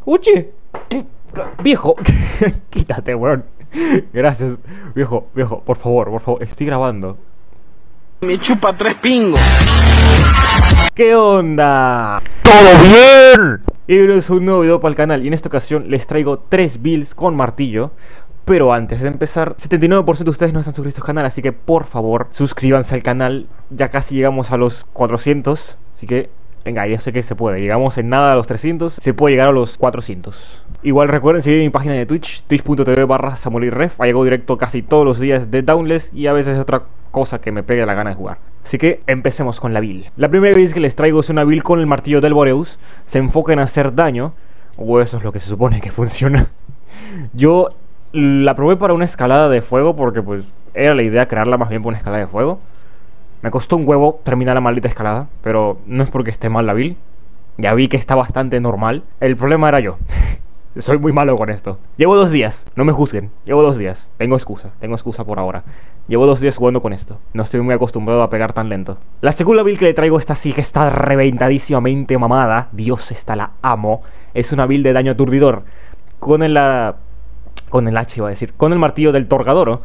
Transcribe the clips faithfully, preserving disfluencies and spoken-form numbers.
Oye, ¿qué? Viejo, quítate, weón. Gracias, viejo, viejo, por favor, por favor, estoy grabando. Me chupa tres pingos. ¿Qué onda? ¡Todo bien! Y bienvenidos a un nuevo video para el canal. Y en esta ocasión les traigo tres builds con martillo. Pero antes de empezar, setenta y nueve por ciento de ustedes no están suscritos al canal, así que por favor, suscríbanse al canal. Ya casi llegamos a los cuatrocientos, así que venga, yo sé que se puede. Llegamos en nada a los trescientos, se puede llegar a los cuatrocientos. Igual recuerden seguir mi página de Twitch, twitch punto tv barra samuelirref. Ahí hago directo casi todos los días de Dauntless y a veces otra cosa que me pegue la gana de jugar. Así que empecemos con la build. La primera build que les traigo es una build con el martillo del Boreus. Se enfoca en hacer daño, o eso es lo que se supone que funciona. Yo la probé para una escalada de fuego porque pues era la idea crearla más bien para una escalada de fuego. Me costó un huevo terminar la maldita escalada, pero no es porque esté mal la build. Ya vi que está bastante normal. El problema era yo. Soy muy malo con esto. Llevo dos días, no me juzguen. Llevo dos días, tengo excusa, tengo excusa por ahora. Llevo dos días jugando con esto. No estoy muy acostumbrado a pegar tan lento. La segunda build que le traigo, esta sí que está reventadísimamente mamada. Dios, esta la amo. Es una build de daño aturdidor. Con el... Uh, con el hacha iba a decir. Con el martillo del Torgadoro.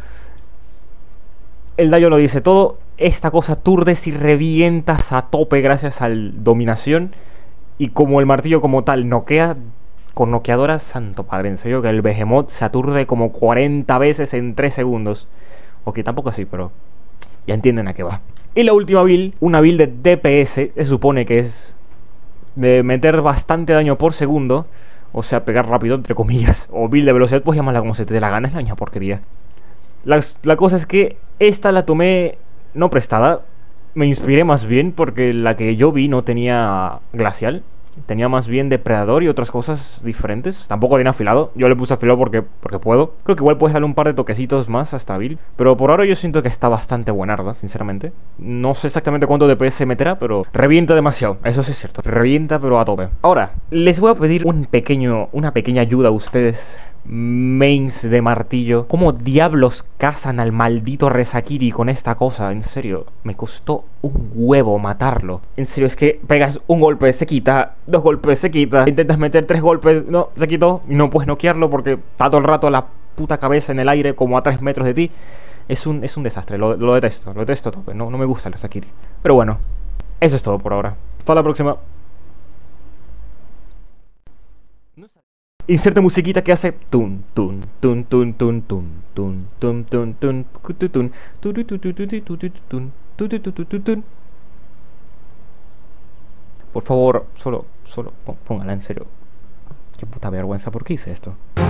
El daño lo dice todo. Esta cosa aturdes y revientas a tope gracias al dominación. Y como el martillo como tal noquea... Con noqueadora, santo padre, en serio que el Behemoth se aturde como cuarenta veces en tres segundos. Ok, tampoco así, pero ya entienden a qué va. Y la última build, una build de D P S, se supone que es de meter bastante daño por segundo. O sea, pegar rápido, entre comillas. O build de velocidad, pues llámala como se te dé la gana, es la misma porquería. La, la cosa es que esta la tomé no prestada. Me inspiré más bien porque la que yo vi no tenía glacial. Tenía más bien depredador y otras cosas diferentes. Tampoco tenía afilado. Yo le puse afilado porque, porque puedo. Creo que igual puedes darle un par de toquecitos más a esta build. Pero por ahora yo siento que está bastante buenarda, sinceramente. No sé exactamente cuánto D P S meterá, pero revienta demasiado. Eso sí es cierto. Revienta pero a tope. Ahora, les voy a pedir un pequeño, una pequeña ayuda a ustedes, mains de martillo. ¿Cómo diablos cazan al maldito Rezakiri con esta cosa? En serio, me costó un huevo matarlo. En serio, es que pegas un golpe, se quita. Dos golpes, se quita. Intentas meter tres golpes, no, se quitó. Y no puedes noquearlo porque está todo el rato la puta cabeza en el aire como a tres metros de ti. Es un, es un desastre, lo, lo detesto. Lo detesto a tope, no, no me gusta el Rezakiri. Pero bueno, eso es todo por ahora. Hasta la próxima. Inserte musiquita que hace tun tun tun tun tun tun tun tun tun tun tun tun tun. Por favor, solo, solo póngala en serio. Qué puta vergüenza, ¿por qué hice esto?